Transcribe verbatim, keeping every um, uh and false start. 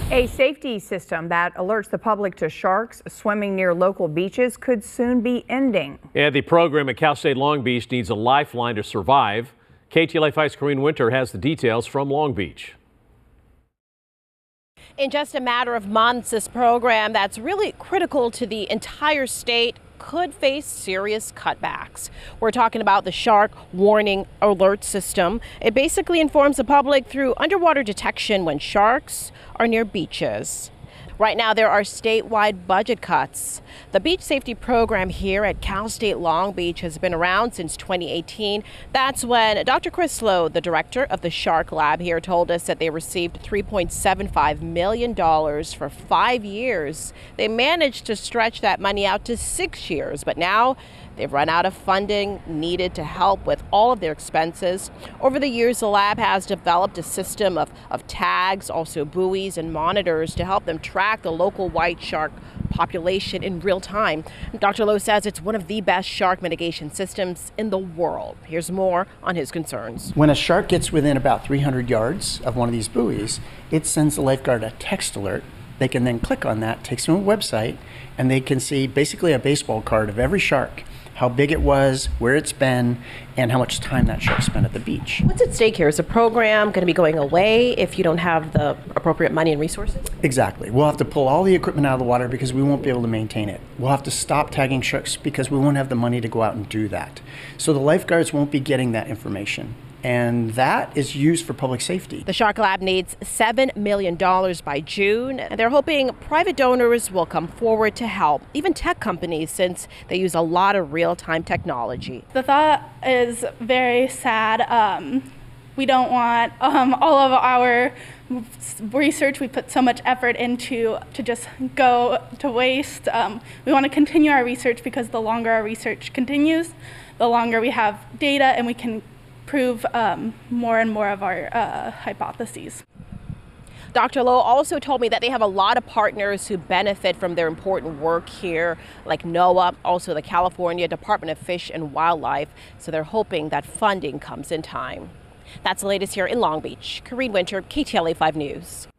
A safety system that alerts the public to sharks swimming near local beaches could soon be ending. Yeah, the program at Cal State Long Beach needs a lifeline to survive. K T L A five's Kareen Wynter has the details from Long Beach. In just a matter of months, this program that's really critical to the entire state could face serious cutbacks. We're talking about the Shark Warning Alert System. It basically informs the public through underwater detection when sharks are near beaches. Right now, there are statewide budget cuts. The beach safety program here at Cal State Long Beach has been around since twenty eighteen. That's when Doctor Chris Lowe, the director of the Shark Lab here, told us that they received three point seven five million dollars for five years. They managed to stretch that money out to six years, but now they've run out of funding needed to help with all of their expenses. Over the years, the lab has developed a system of, of tags, also buoys and monitors to help them track the local white shark population in real time. Doctor Lowe says it's one of the best shark mitigation systems in the world. Here's more on his concerns. When a shark gets within about three hundred yards of one of these buoys, it sends the lifeguard a text alert. They can then click on that, takes them to a website, and they can see basically a baseball card of every shark, how big it was, where it's been, and how much time that shark spent at the beach. What's at stake here? Is the program going to be going away if you don't have the appropriate money and resources? Exactly. We'll have to pull all the equipment out of the water because we won't be able to maintain it. We'll have to stop tagging sharks because we won't have the money to go out and do that. So the lifeguards won't be getting that information. And that is used for public safety. The Shark Lab needs seven million dollars by June, and they're hoping private donors will come forward to help, even tech companies, since they use a lot of real-time technology. The thought is very sad. Um, we don't want um, all of our research we put so much effort into to just go to waste. Um, we want to continue our research because the longer our research continues, the longer we have data and we can prove um, more and more of our uh, hypotheses. Doctor Lowe also told me that they have a lot of partners who benefit from their important work here, like NOAA, also the California Department of Fish and Wildlife, so they're hoping that funding comes in time. That's the latest here in Long Beach. Kareen Wynter, K T L A five News.